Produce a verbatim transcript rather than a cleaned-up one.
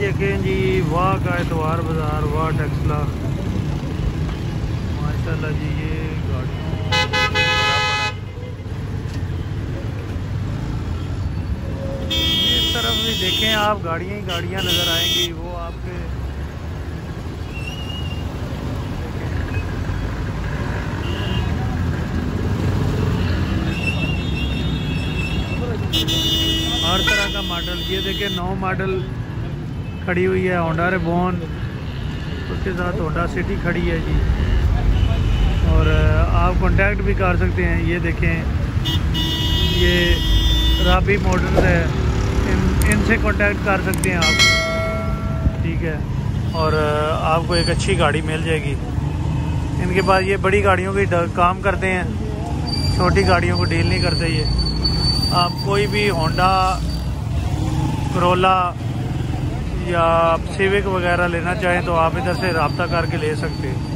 देखें जी, वाह का एतवार बाज़ार, वाह टेक्सला माशाल्लाह जी। ये गाड़ियों इस तरफ भी देखें आप, गाड़ियाँ ही गाड़ियाँ नज़र आएंगी। वो आपके हर तरह का मॉडल। ये देखें नौ मॉडल खड़ी हुई है, होंडा रेबॉन, उसके साथ होंडा सिटी खड़ी है जी। और आप कांटेक्ट भी कर सकते हैं। ये देखें, ये राबी मॉडल है, इन इनसे कांटेक्ट कर सकते हैं आप, ठीक है। और आपको एक अच्छी गाड़ी मिल जाएगी इनके पास। ये बड़ी गाड़ियों की काम करते हैं, छोटी गाड़ियों को डील नहीं करते। ये आप कोई भी होंडा, करोला या सिविक वगैरह लेना चाहें तो आप इधर से रब्ता करके ले सकते हैं।